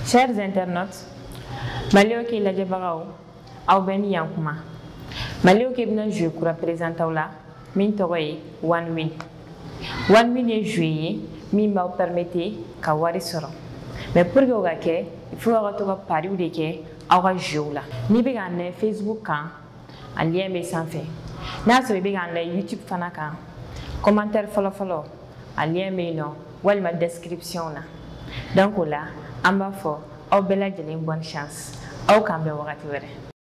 Chers internautes, Malio qui l'a débarrau, au beni yankuma. Malio qui vient jouer pour représenter la mintoye One Win. One Win est joué, mi m'a permis qu'à wari soro. Mais pour que vous ayez, il faut que vous pariez ou que vous jouez là. Ni bien Facebook kan, un lien mais sans fait. N'a pas bien YouTube fana kan, commentaire follow, un lien mais non, ou ma description là. Donc là, on va faire, au bel bonne chance, au camp de